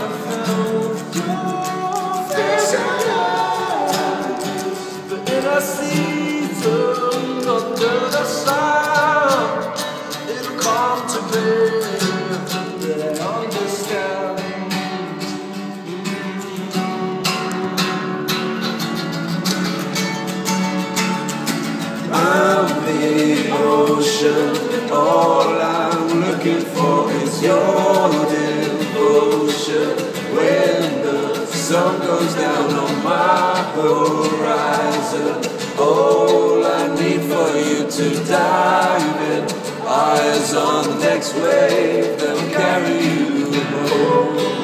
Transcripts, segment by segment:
felt your face and eyes. But in a season under the sun, it'll come to be that I understand. I'm the ocean, all I'm looking for is your devotion. When the sun goes down on my horizon, all I need for you to dive in, eyes on the next wave that will carry you home.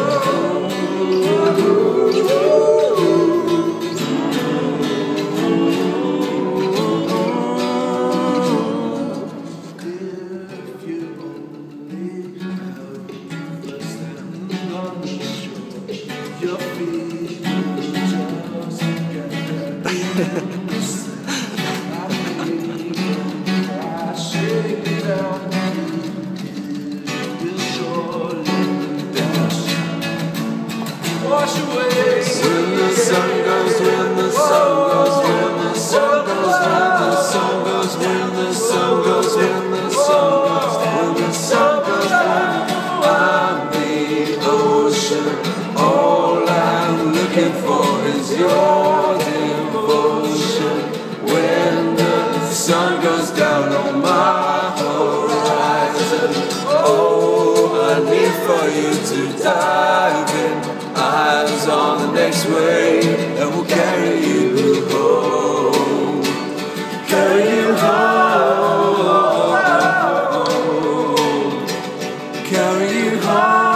Your feet just I shake it out. We'll surely dash, wash away. When the sun goes, when the sun goes, when the sun goes, when the sun goes, when the sun goes, when the sun goes, when the sun goes, I'm the ocean. All I'm looking for is your devotion. When the sun goes down on my horizon, oh, I need for you to dive in, eyes on the next wave that will carry you home, carry you home, carry you home.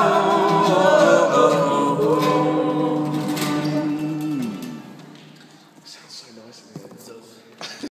Sounds so nice in here.